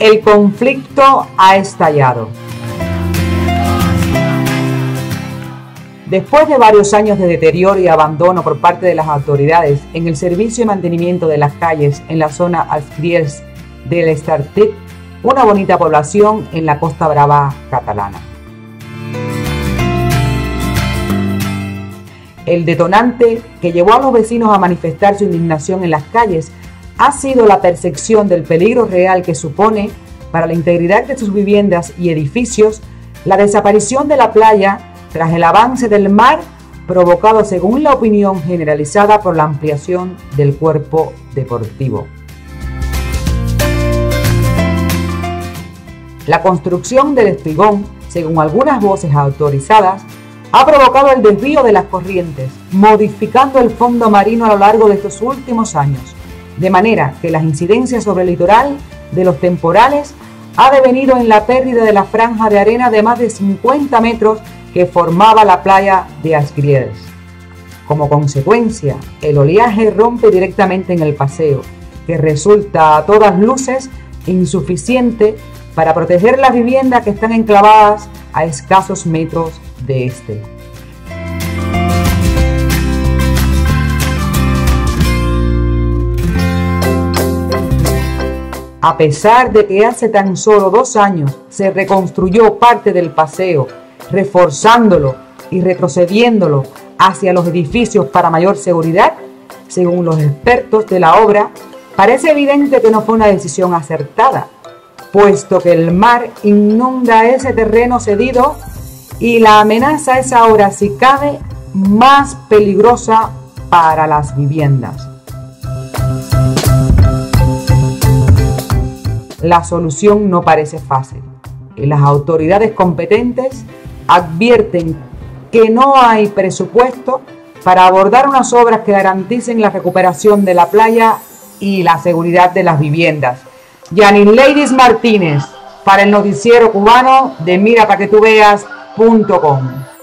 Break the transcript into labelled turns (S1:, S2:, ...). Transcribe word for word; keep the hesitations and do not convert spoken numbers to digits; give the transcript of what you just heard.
S1: El conflicto ha estallado. Después de varios años de deterioro y abandono por parte de las autoridades en el servicio y mantenimiento de las calles en la zona Als-Griers del Estartit, una bonita población en la Costa Brava catalana. El detonante que llevó a los vecinos a manifestar su indignación en las calles ha sido la percepción del peligro real que supone para la integridad de sus viviendas y edificios la desaparición de la playa tras el avance del mar provocado, según la opinión generalizada, por la ampliación del cuerpo deportivo. La construcción del espigón, según algunas voces autorizadas, ha provocado el desvío de las corrientes, modificando el fondo marino a lo largo de estos últimos años, de manera que las incidencias sobre el litoral de los temporales ha devenido en la pérdida de la franja de arena de más de cincuenta metros que formaba la playa de Als-Griers. Como consecuencia, el oleaje rompe directamente en el paseo, que resulta a todas luces insuficiente para proteger las viviendas que están enclavadas a escasos metros de este. A pesar de que hace tan solo dos años se reconstruyó parte del paseo, reforzándolo y retrocediéndolo hacia los edificios para mayor seguridad, según los expertos de la obra, parece evidente que no fue una decisión acertada, puesto que el mar inunda ese terreno cedido y la amenaza es ahora, si cabe, más peligrosa para las viviendas. La solución no parece fácil y las autoridades competentes advierten que no hay presupuesto para abordar unas obras que garanticen la recuperación de la playa y la seguridad de las viviendas. Yanileidis Martínez, para el noticiero cubano de mira pa que tú veas punto com.